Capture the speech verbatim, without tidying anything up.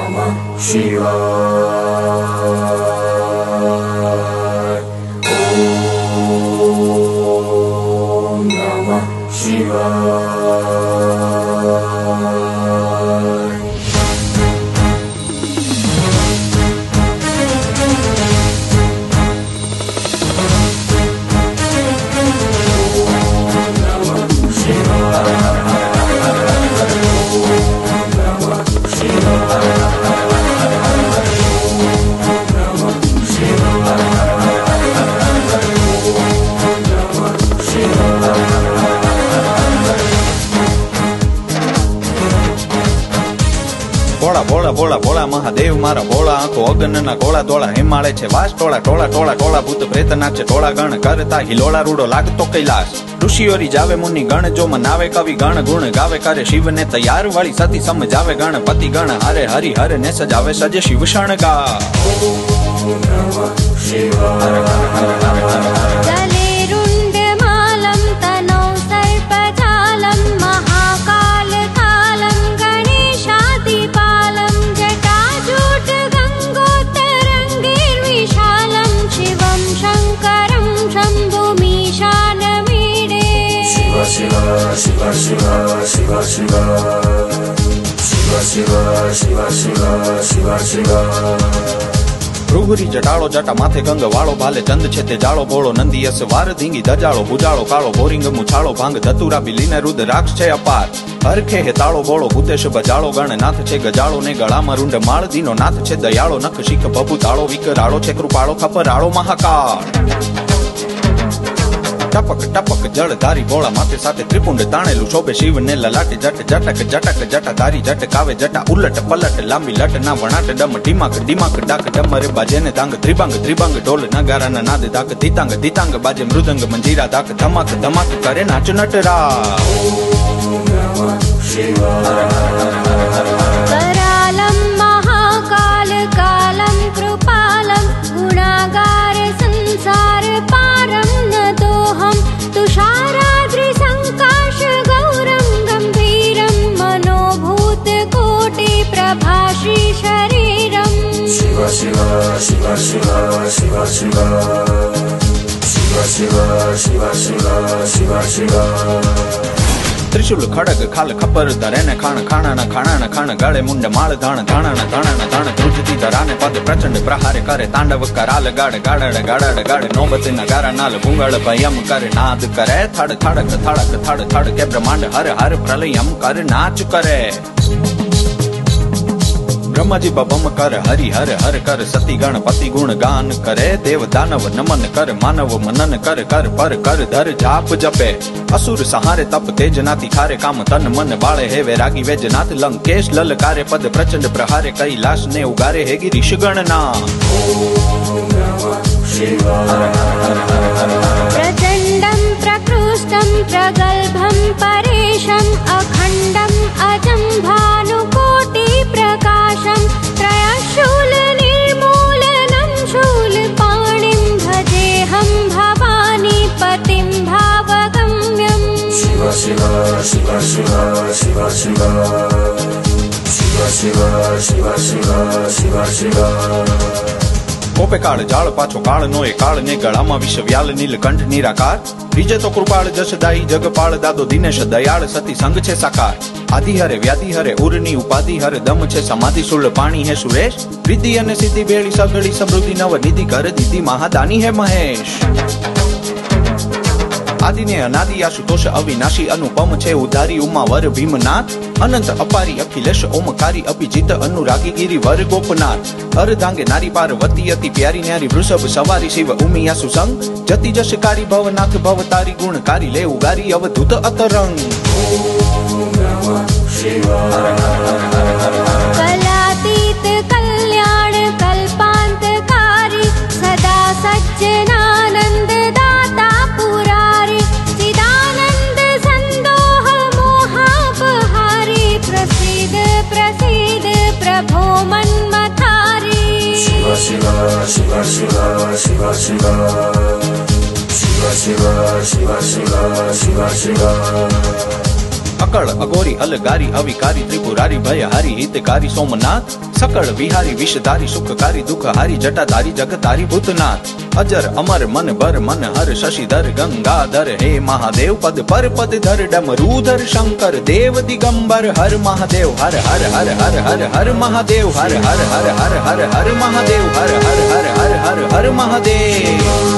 ભોળા ભોળા ભોળા ભોળા મહાદેવ મારા ભોળા આંખો અગનના ગોળા ધોળા હિમાલય છે વાસ ટોળા ટોળા ટોળા ટોળા ભૂત પ્રેત નાચે ટોળા ગણ કરતા હિલોળા રૂડો લાગતો કૈલાસ ઋષિઓરી જાવે મુનિ ગણ જો મનાવે કવિ ગણ ગુણ ગાવે કરે શિવને તૈયાર વાળી સતી સમજાવે ગણપતિ ગણ હરે હરિ હરે ને સજાવે સજે Shiv શણગા Shiva, Shiva, Shiva, Shiva, Shiva, Shiva, Shiva, Shiva, Shiva, Shiva. ભૃગુરી જટાળો જટા માથે ગંગ વાળો ભાલે ચંદ છે તે જાળો બોળો નંદીયસ વાર ધીંગી ધજાળો ભુજાળો કાળો ભોરિંગ મુછાળો ભાંગ ધતુરા બિલીને રુદ રાક્ષ છે અપાર હરખે હે તાળો બોળો ભૂતેશ બજાળો ગણ નાથ છે ગજાળો ને ગળામાં રૂંડ માળ દીનો નાથ છે દયાળો નખ શીખ ભભુ તાળો વિકરાળો છે કૃપાળો ખપરાળો મહાકાળ ટપક ટપક જળધારી ભોળા માથે સાથે ત્રિપુંડ તાણેલું શોભે શિવ ને લલાટે જટ જટક જટક જટાધારી જટકાવે જટા ઉલટ પલટ લાંબી લટ ના વણાટ ડમ ઢીમાક ડીમાક ડાક ડમરે બાજે ને દાંગ ત્રિબાંગ ત્રિબાંગ ઢોલ નગારાના નાદ દાક ધીતાંગ ધીતાંગ બાજે મૃદંગ મંજીરા દાક ધમાક ધમાક કરે નાચ નટરા करालं महाकाल कालं कृपालं गुणागार संसार पारं नतोऽहं तुषाराद्रिसङ्काश गौरं गम्भीरं मनोभूतकोटि प्रभाषी शरीरम् Shiva, Shiva, Shiva, Shiva, Shiva, Shiva, Shiva, Shiva, Shiva, Shiva, Shiva, Shiva. ત્રિશુલ ખડગ ખાલ ખબર ધરે ને ખાણ ખાણા ખાણા ખાણ ગાળે મુંડ માળ ધાણ ધાણા ધાણા ધાણ ધ્રુજતી ધરાને પદ પ્રચંડ પ્રહારે કરે તાંડવ કરાલ ગાડ ગાડડ ગાડડ ગાડ નોબતના ગારા નાલ ભૂંગળ ભયમ કરે નાદ કરે થડ થડક થડક થડ થડ કે બ્રહ્માંડ હર હર પ્રલયમ કર નાચ કરે બ્રહ્માજી બબમ કર હરિ હર હર કર સતી ગણપતિ ગુણ ગાન કરે દેવ દાનવ નમન કર માનવ મનન કર કર પર કર ધર જાપ જપે असुर सहारे तप तेज नाती खारे काम तन मन बाळे हे वैरागी वैजनाथ लंकेश ललकारे पद प्रचंड प्रहारे कैलाश ने उगारे हे गिरीश गणना प्रचंडं प्रकृष्टं प्रगल्भं परेशम् अखंडं अजं भानुकोटि प्रकाशं त्रयशूल निर्मूलनं शूलपाणिं भजेऽहं भवानी पतिं भावगम्यम् Shiva, Shiva, Shiva, Shiva, Shiva, Shiva, Shiva, Shiva, Shiva, Shiva, Shiva, Shiva. કોપે કાળ જાળ પાછો કાળ નો એ કાળ ને ગળામાં વિષ વ્યાલ નીલકંઠ નિરાકાર બીજે તો કૃપાળ જશદાઈ જગપાળ દાદો દિનેશ દયાળ સતી સંગ છે સાકાર આદિ હરે વ્યાધિ હરે ઉરની ઉપાધિ હરે દમ છે સમાધિ સુળ પાણી હે સુરેશ રીતિ અને સિદ્ધિ ભેળી સગડી સમૃદ્ધિ નવ નિધિ ઘર દીધી મહાદાની હે મહેશ આદિ ને અનાદિ આશુતોષ અવિનાશી અનુપમ છે ઉધારી ઉમાવર ભીમનાથ અનંત અપારી અખિલેશ ઓમકારી અભિજીત અનુરાગી ગિરી વર ગોપનાથ અર્ધાંગે નારી પાર્વતી અતિ પ્યારી ન્યારી વૃષભ સવારી શિવ ઉમિયા સુસંગ જતિ જશકારી ભવનાથ ભવતારી ગુણકારી લે ઉગારી અવધૂત અતરંગ कलातीत कल्याण कल्पांतकारी सदा सज्जनानंद दाता पुरारी चिदानंद संदोह मोहापहारी प्रसीद प्रसीद प्रभो मन्मथारी Shiva, Shiva, Shiva, Shiva, Shiva, Shiva, Shiva, Shiva, Shiva, Shiva, Shiva, Shiva. सकल अघोरी अलगारी अविकारी त्रिपुरारी भयहारी हितकारी सोमनाथ सकल विहारी विषधारी सुखकारी दुखहारी जटाधारी जगतारी भूतनाथ अजर अमर मन भर मन हर शशिधर गंगाधर हे महादेव पद पर पद धर डमरूधर शंकर देव दिगंबर हर महादेव हर हर हर हर हर हर महादेव हर हर हर हर हर हर महादेव हर हर हर हर हर हर महादेव।